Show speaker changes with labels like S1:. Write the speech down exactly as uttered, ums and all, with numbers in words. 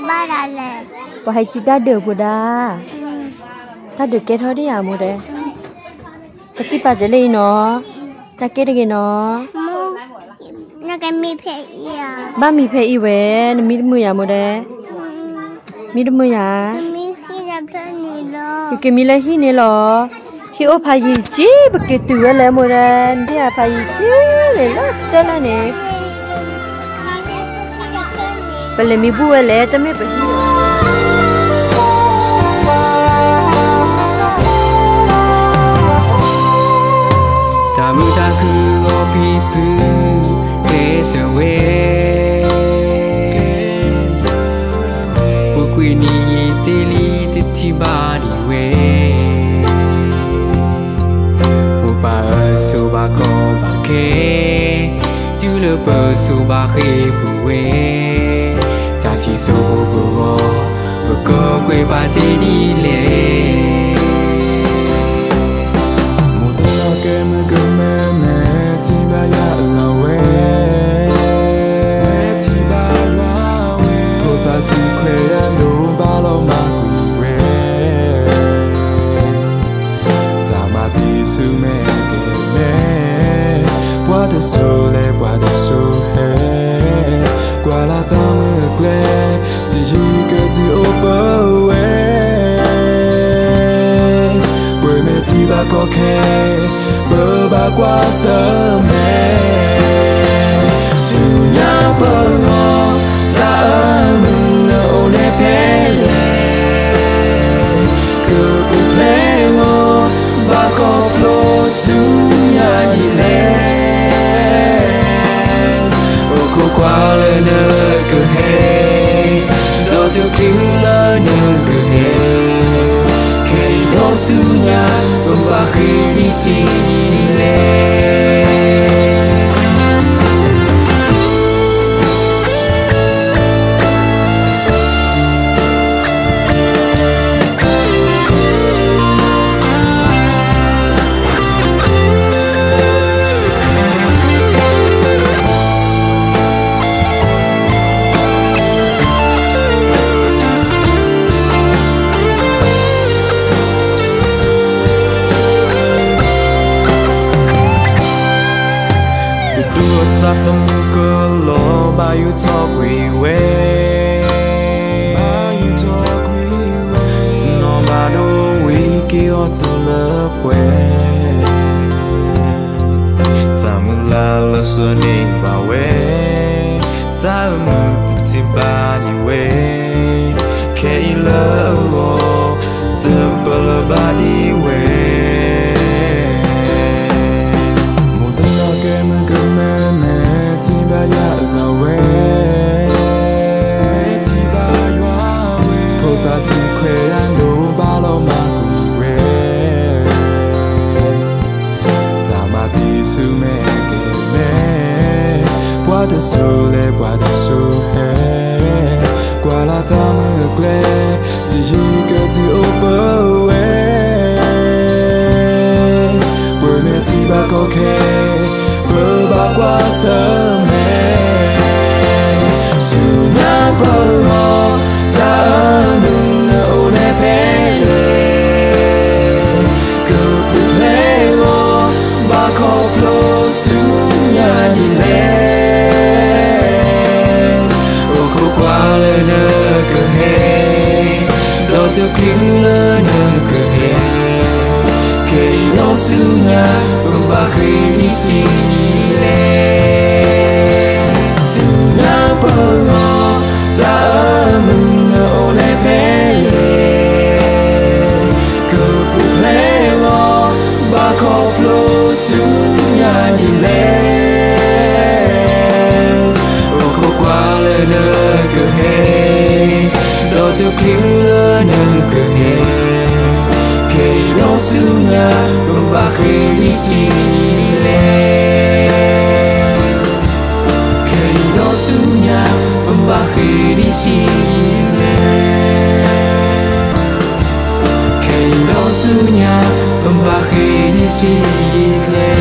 S1: ba là lẹ
S2: và hay chỉ ta được bữa đa ta được kết thôi đi à mua đấy cái chỉ ba chỉ lấy nó ta kết được nó
S1: mua nó cái mi phải à
S2: ba mi phải y về mi mua à mua đấy mi mua à
S1: mi khi làm sao nữa
S2: cái cái mi lấy khi này lo khi ô phải gì chứ bất kỳ từ lấy mua đấy đi à phải gì chứ lấy lót cho nó nè bây giờ mi bua lấy tao mới phải
S3: ta mu ta cứ o pi pu ke se we bu quy ni te li te ti ba di we u ba su ba ko ba ke tu le pe su ba khi pu we ta si su bu o bu ko kwe ba ti di le
S4: que me come ti va ya la we ti va la we ko ta si kwe no ba lo ma ku we ta ma ti su me ke me bwa de so le bwa de so he kwa la ta me gle si ji ke ti o ba we bwe me ti ba ko ke bờ ba qua sớm mẹ dù nhà bờ ngõ ra mình nấu nếp phê lệ cứ bụng lê ngõ ba cọp lô xuống nhà đi lên ô cô qua lời nơi cứ hê đồ theo kính lời nơi cứ hê khi nó xuống nhà và khi đi xin lên ta không có lo bao nhiêu cho quý quê bao nhiêu cho quý quê chỉ nó ba đôi quý kia cho lớp quê ta muốn là lớp xuân đi bảo quê ta muốn tự ba đi quê khi lớp ngô tự bờ lớp ba đi quê một tháng nào kia mình cứ mê ti ba ya la we ti ba ya we ko ta si kwe an do ba lo ma ku we ta ma ti su me ke me bwa de so le bwa de so he kwa la ta me gle si ji ke ti o ba we bwe me ti ba ko ke bờ ba qua sớm mẹ dù nhà bờ ngõ ra mình nấu nếp phê lệ cứ bụng lê ngõ ba cọp lô xuống nhà đi lên ô cô qua lời nơi cửa hê đồ theo kính lời nơi cửa hê khi nó xuống nhà và khi đi xin lên dù nhà bờ ngõ ra mình nấu nếp phê lệ cứ bụng lê ngõ ba cọp lô xuống nhà đi lên ô cô qua lời nơi cửa hê đồ theo kính lời nơi cửa hê khi nó xuống nhà và khi đi xin lên khi nó xuống nhà và khi đi xin lên khi nó xuống nhà và khi đi xin lên